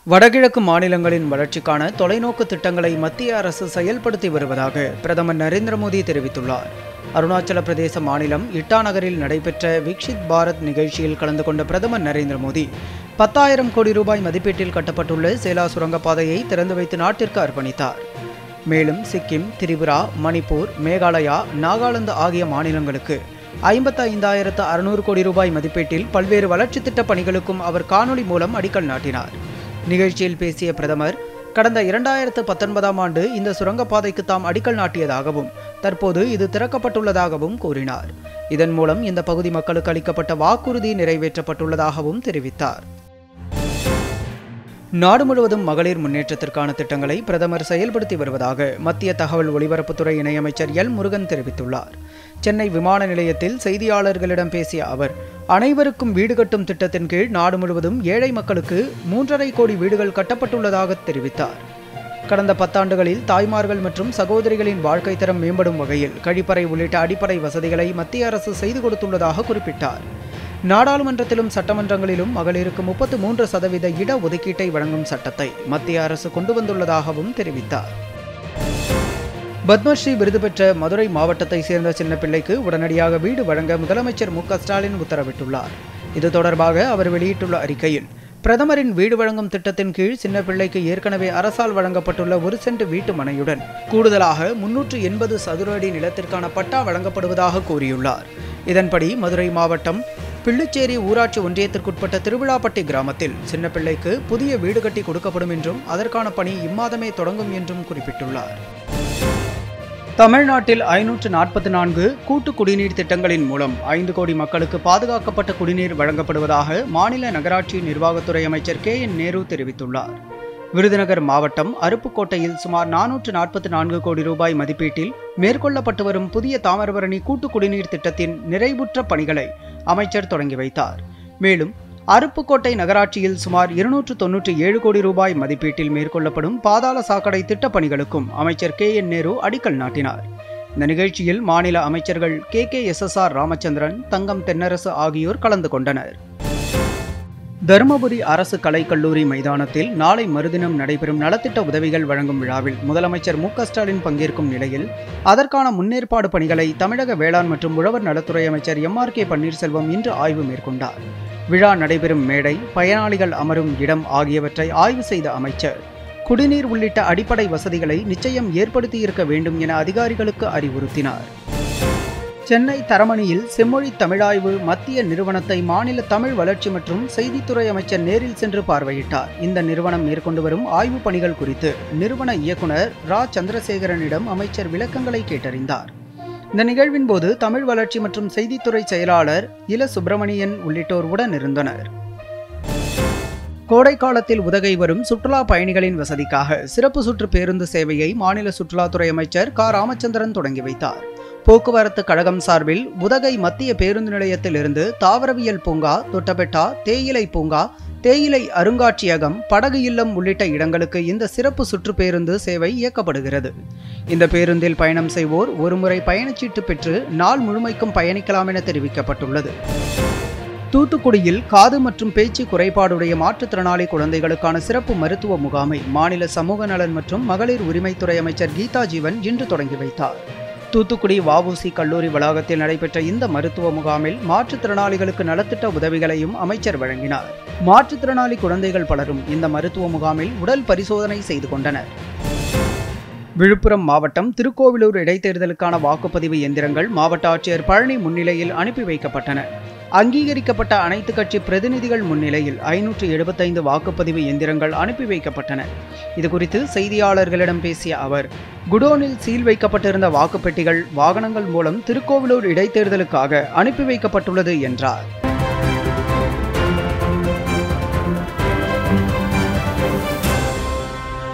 வடகிழக்கு மாநிலங்களின் வளர்ச்சிக்கான தொலைநோக்கு திட்டங்களை மத்திய அரசு செயல்படுத்தி வருவதாக பிரதமர் நரேந்திர மோடி தெரிவித்துள்ளார். அருணாச்சல பிரதேச மாநிலம் இட்டாநகரில் நடைபெற்ற விக்ஷித் பாரத் நிகழ்ச்சியில் கலந்து கொண்ட பிரதமர் நரேந்திர மோடி 10,000 கோடி ரூபாய் மதிப்பீட்டில் கட்டப்பட்டுள்ள சேலா சுரங்கப்பாதையை திறந்து வைத்து நாட்டிற்கு அர்ப்பணித்தார். மேலும் சிக்கிம், திரிபுரா, மணிப்பூர், மேகாலயா, நாகாலாந்து ஆகிய மாநிலங்களுக்கு 55,600 கோடி ரூபாய் மதிப்பீட்டில் பல்வேறு வளர்ச்சி திட்ட பணிகளுக்கும் அவர் காணொலி மூலம் அடிக்கல் நாட்டினார். நிகழ்ச்சியில் பேசிய பிரதமர், கடந்த 2019ஆம் ஆண்டு இந்த சுரங்கப்பாதைக்கு தாம் அடிக்கல் நாட்டியதாகவும் தற்போது இது திறக்கப்பட்டுள்ளதாகவும் கூறினார். இதன் மூலம் இந்த பகுதி மக்களுக்கு அளிக்கப்பட்ட வாக்குறுதி நிறைவேற்றப்பட்டுள்ளதாகவும் தெரிவித்தார். நாடு முழுவதும் மகளிர் முன்னேற்றத்திற்கான திட்டங்களை பிரதமர் செயல்படுத்தி வருவதாக மத்திய தகவல் ஒலிபரப்புத்துறை இணையமைச்சர் எல். முருகன் தெரிவித்துள்ளார். சென்னை விமான நிலையத்தில் செய்தியாளர்களிடம் பேசிய அவர், அனைவருக்கும் வீடு கட்டும் திட்டத்தின் கீழ் நாடு முழுவதும் ஏழை மக்களுக்கு 3.5 கோடி வீடுகள் கட்டப்பட்டுள்ளதாக தெரிவித்தார். கடந்த 10 ஆண்டுகளில் தாய்மார்கள் மற்றும் சகோதரிகளின் வாழ்க்கை தரம் மேம்படும் வகையில் கழிப்பறை உள்ளிட்ட அடிப்படை வசதிகளை மத்திய அரசு செய்து கொடுத்துள்ளதாக குறிப்பிட்டார். நாடாளுமன்றத்திலும் சட்டமன்றங்களிலும் மகளிருக்கு 33% இட ஒதுக்கீட்டை வழங்கும் சட்டத்தை மத்திய அரசு கொண்டு வந்துள்ளதாகவும் தெரிவித்தார். பத்மஸ்ரீ விருது பெற்ற மதுரை மாவட்டத்தை சேர்ந்த சின்ன பிள்ளைக்கு உடனடியாக வீடு வழங்க முதலமைச்சர் மு. க. ஸ்டாலின் உத்தரவிட்டுள்ளார். இது தொடர்பாக அவர் வெளியிட்டுள்ள அறிக்கையில், பிரதமரின் வீடு வழங்கும் திட்டத்தின் கீழ் சின்ன பிள்ளைக்கு ஏற்கனவே அரசால் வழங்கப்பட்டுள்ள 1 சென்ட் வீட்டு மனையுடன் கூடுதலாக 380 சதுர அடி நிலத்திற்கான பட்டா வழங்கப்படுவதாக கூறியுள்ளார். இதன்படி மதுரை மாவட்டம் பிள்ளுச்சேரி ஊராட்சி ஒன்றியத்திற்குட்பட்ட திருவிழாப்பட்டி கிராமத்தில் சின்ன பிள்ளைக்கு புதிய வீடு கட்டி கொடுக்கப்படும் என்றும் அதற்கான பணி இம்மாதமே தொடங்கும் என்றும் குறிப்பிட்டுள்ளார். தமிழ்நாட்டில் 544 கூட்டு குடிநீர் திட்டங்களின் மூலம் 5 கோடி மக்களுக்கு பாதுகாக்கப்பட்ட குடிநீர் வழங்கப்படுவதாக மாநில நகராட்சி நிர்வாகத்துறை அமைச்சர் கே. என். நேரு தெரிவித்துள்ளார். விருதுநகர் மாவட்டம் அருப்புக்கோட்டையில் சுமார் 444 கோடி ரூபாய் மதிப்பீட்டில் மேற்கொள்ளப்பட்டு வரும் புதிய தாமிரபரணி கூட்டு குடிநீர் திட்டத்தின் நிறைவுற்ற பணிகளை அமைச்சர் தொடங்கி வைத்தார். மேலும் அருப்புக்கோட்டை நகராட்சியில் சுமார் 297 கோடி ரூபாய் மதிப்பீட்டில் மேற்கொள்ளப்படும் பாதாள சாக்கடை திட்டப் பணிகளுக்கும் அமைச்சர் கே. என். நேரு அடிக்கல் நாட்டினார். இந்த நிகழ்ச்சியில் மாநில அமைச்சர்கள் KKSSR ராமச்சந்திரன், தங்கம் தென்னரசு ஆகியோர் கலந்து கொண்டனர். தருமபுரி அரசு கலைக்கல்லூரி மைதானத்தில் நாளை மறுதினம் நடைபெறும் நலத்திட்ட உதவிகள் வழங்கும் விழாவில் முதலமைச்சர் மு. க. ஸ்டாலின் பங்கேற்கும் நிலையில் அதற்கான முன்னேற்பாடு பணிகளை தமிழக வேளாண் மற்றும் உழவர் நலத்துறை அமைச்சர் MRK பன்னீர்செல்வம் இன்று ஆய்வு மேற்கொண்டார். விழா நடைபெறும் மேடை, பயனாளிகள் அமரும் இடம் ஆகியவற்றை ஆய்வு செய்த அமைச்சர், குடிநீர் உள்ளிட்ட அடிப்படை வசதிகளை நிச்சயம் ஏற்படுத்தியிருக்க வேண்டும் என அதிகாரிகளுக்கு அறிவுறுத்தினார். சென்னை தரமணியில் செம்மொழி தமிழாய்வு மத்திய நிறுவனத்தை மாநில தமிழ் வளர்ச்சி மற்றும் செய்தித்துறை அமைச்சர் நேரில் சென்று பார்வையிட்டார். இந்த நிறுவனம் மேற்கொண்டு வரும் ஆய்வுப் பணிகள் குறித்து நிறுவன இயக்குனர் ரா. சந்திரசேகரனிடம் அமைச்சர் விளக்கங்களை கேட்டறிந்தார். இந்த நிகழ்வின் போது தமிழ் வளர்ச்சி மற்றும் செய்தித்துறை செயலாளர் இல. சுப்பிரமணியன் உள்ளிட்டோர் உடனிருந்தனர். கோடை காலத்தில் உதகை வரும் சுற்றுலா பயணிகளின் வசதிக்காக சிறப்பு சுற்று பேருந்து சேவையை மாநில சுற்றுலாத்துறை அமைச்சர் க. ராமச்சந்திரன் தொடங்கி வைத்தார். போக்குவரத்து கழகம் சார்பில் உதகை மத்திய பேருந்து நிலையத்திலிருந்து தாவரவியல் பூங்கா, தொட்டபெட்டா, தேயிலை பூங்கா, தேயிலை அருங்காட்சியகம், படகு இல்லம் உள்ளிட்ட இடங்களுக்கு இந்த சிறப்பு சுற்று பேருந்து சேவை இயக்கப்படுகிறது. இந்த பேருந்தில் பயணம் செய்வோர் ஒருமுறை பயணச்சீட்டு பெற்று நாள் முழுமைக்கும் பயணிக்கலாம் என தெரிவிக்கப்பட்டுள்ளது. தூத்துக்குடியில் காது மற்றும் பேச்சு குறைபாடுடைய மாற்றுத்திறனாளி குழந்தைகளுக்கான சிறப்பு மருத்துவ முகாமை மாநில சமூக நலன் மற்றும் மகளிர் உரிமைத்துறை அமைச்சர் கீதா ஜீவன் இன்று தொடங்கி வைத்தார். தூத்துக்குடி வ.உ.சி. கல்லூரி வளாகத்தில் நடைபெற்ற இந்த மருத்துவ முகாமில் மாற்றுத்திறனாளிகளுக்கு நலத்திட்ட உதவிகளையும் அமைச்சர் வழங்கினார். மாற்றுத்திறனாளி குழந்தைகள் பலரும் இந்த மருத்துவ முகாமில் உடல் பரிசோதனை செய்து கொண்டனர். விழுப்புரம் மாவட்டம் திருக்கோவிலூர் இடைத்தேர்தலுக்கான வாக்குப்பதிவு எந்திரங்கள் மாவட்ட ஆட்சியர் பழனி முன்னிலையில் அனுப்பி வைக்கப்பட்டன. அங்கீகரிக்கப்பட்ட அனைத்து கட்சி பிரதிநிதிகள் முன்னிலையில் 575 வாக்குப்பதிவு எந்திரங்கள் அனுப்பி வைக்கப்பட்டன. இதுகுறித்து செய்தியாளர்களிடம் பேசிய அவர், குடோனில் சீல் வைக்கப்பட்டிருந்த வாக்குப்பெட்டிகள் வாகனங்கள் மூலம் திருக்கோவிலூர் இடைத்தேர்தலுக்காக அனுப்பி வைக்கப்பட்டுள்ளது என்றார்.